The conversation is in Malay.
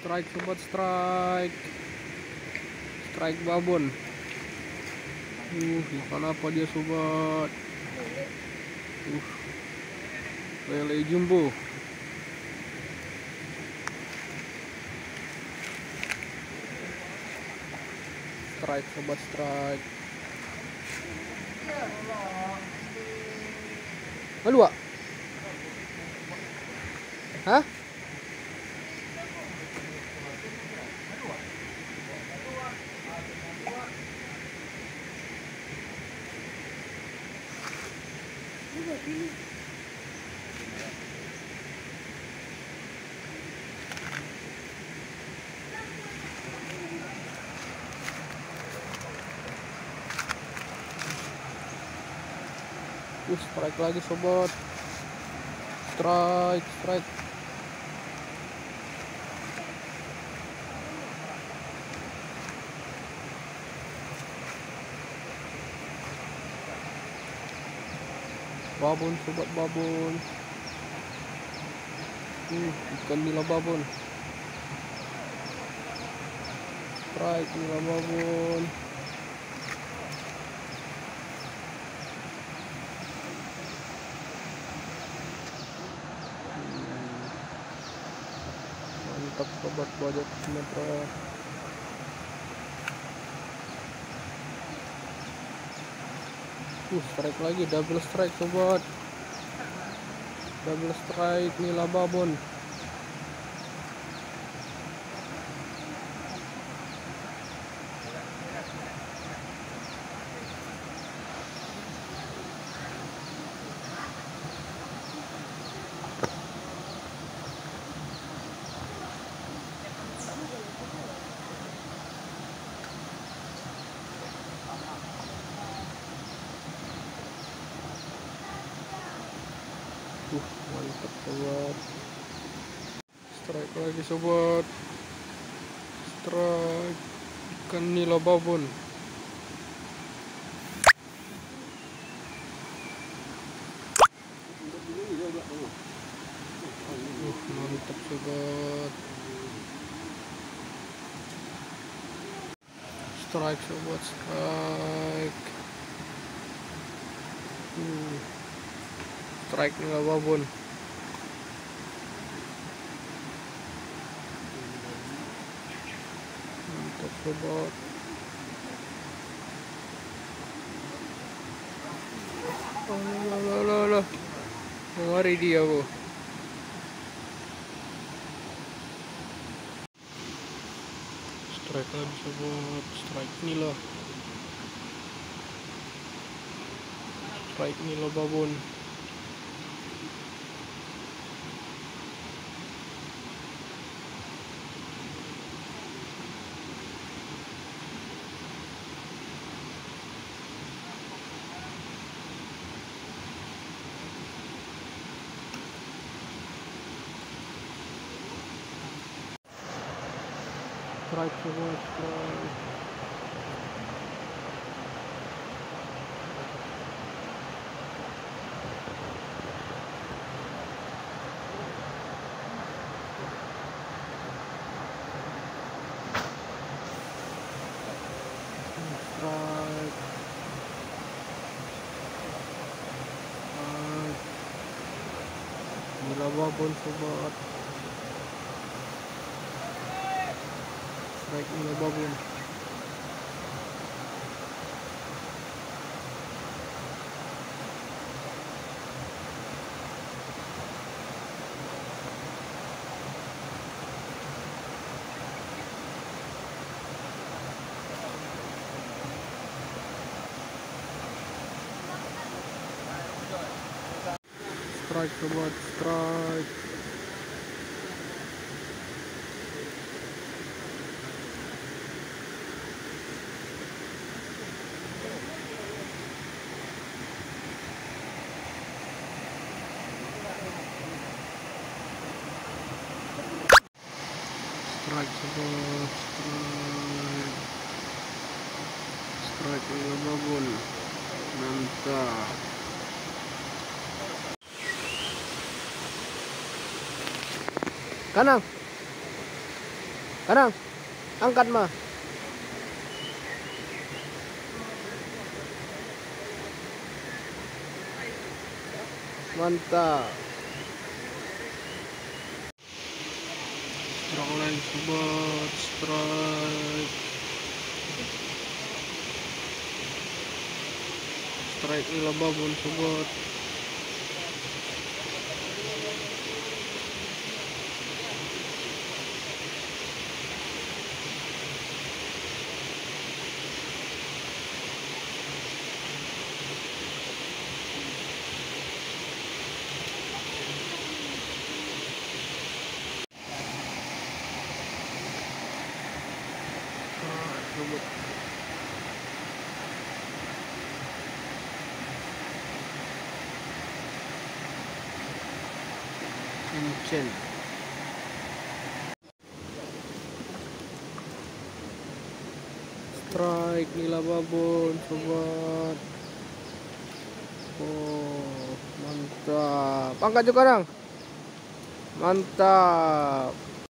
Strike sobat, strike. Strike babon. Makan apa dia sobat? Lele jumbo. Strike sobat, strike. Malu ah? Hah? Strike lagi sobat. Strike, strike. Babon sobat, babon. Ikan nila babon. Strike nila babon. Mantap sobat, bajak Sumatera. Strike lagi, double strike sobat. Double strike nila babon. Mantap sobat. Strike lagi sobat. Strike ikan nila babon. Mantap sobat. Strike sobat, strike. Strike nila babon. Mantap sobat. Alah. Mari dia aku. Strike lagi sobat. Strike nila. Strike nila babon. Strike sobat, strike. Strike. Nila babon sobat. Strike nila babon. Strike sobat, strike. Strike sobat, strike. Strike nila babon. Mantap. Kanan. Kanang, angkat mah. Mantap. Strike lagi sobat, strike. Strike nila babon sobat. Sobat. Cincin. Strike nila babon sobat. Oh, mantap. Angkat juga, Kang. Mantap.